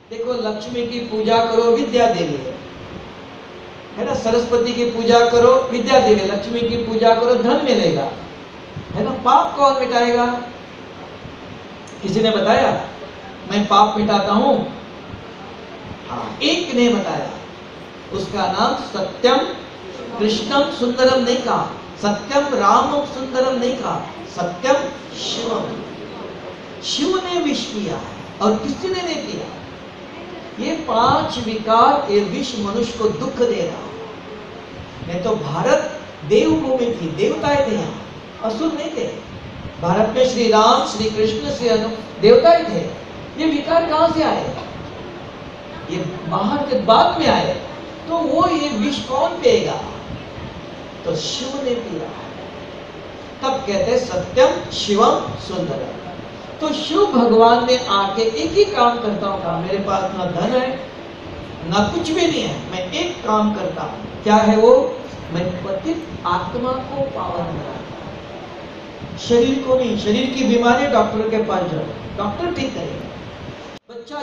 देखो, लक्ष्मी की पूजा करो, विद्या देवी है ना। सरस्वती की पूजा करो, विद्या देवी। लक्ष्मी की पूजा करो, धन मिलेगा, है ना। पाप कौन मिटाएगा? किसी ने बताया मैं पाप मिटाता हूं? हाँ, एक ने बताया, उसका नाम सत्यम कृष्णम सुंदरम नहीं कहा, सत्यम रामम सुंदरम नहीं कहा, सत्यम शिवम। शिव ने विष किया और किसी ने नहीं किया। ये 5 विकार, ये विष मनुष्य को दुख दे रहा। नहीं तो भारत देवभूमि थी, देवताएं थे यहाँ, असुर नहीं थे। भारत में श्री राम, श्री कृष्ण, श्री अनु देवताएं थे। ये विकार कहां से आए? ये बाहर के बाद में आए। तो वो ये विष कौन पिएगा? तो शिव ने पिया। तब कहते सत्यम शिवम सुंदरम। तो शिव भगवान ने आके एक ही काम करता हूं कहा, मेरे पास ना धन है ना कुछ भी नहीं है, मैं एक काम करता हूं। क्या है वो? मैं पतित आत्मा को पावन बनाता। शरीर को नहीं। शरीर की बीमारी डॉक्टर के पास जाओ, डॉक्टर ठीक करेगा। बच्चा